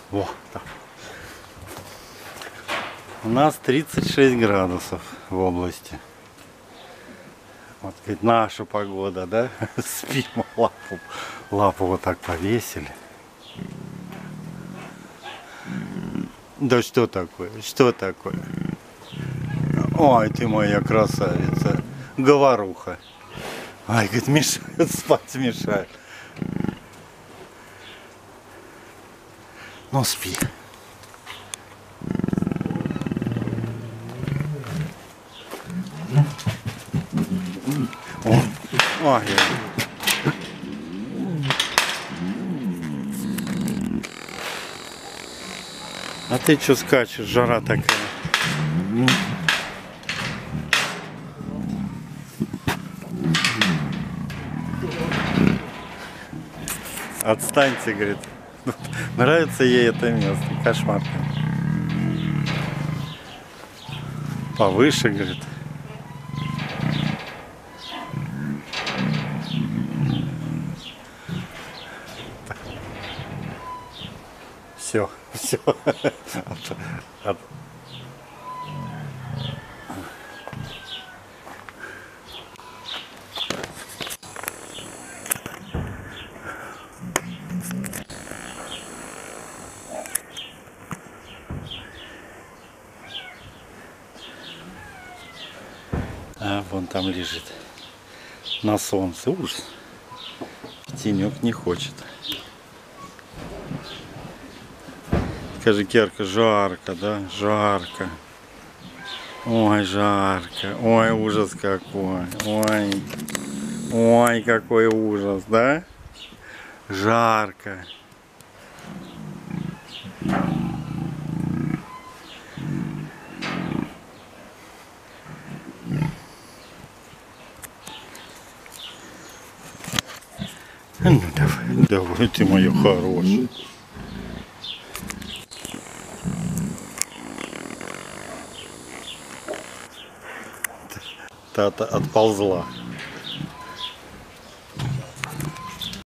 Во, так. У нас 36 градусов в области. Вот, говорит, наша погода, да? Спим, лапу вот так повесили. Да что такое? Что такое? Ой, ты моя красавица. Говоруха. Ай, говорит, мешают, спать мешают. Ну, спи. Ой. А ты что скачешь? Жара такая. Отстаньте, говорит. Нравится ей это место. Кошмар. Повыше, говорит. Все, все. А вон там лежит на солнце. Ужас. Тенек не хочет. Скажи, Керка, жарко, да? Жарко. Ой, жарко. Ой, ужас какой. Ой. Ой, какой ужас, да? Жарко. Ну давай, давай, ты моя хорошая. Та-та отползла.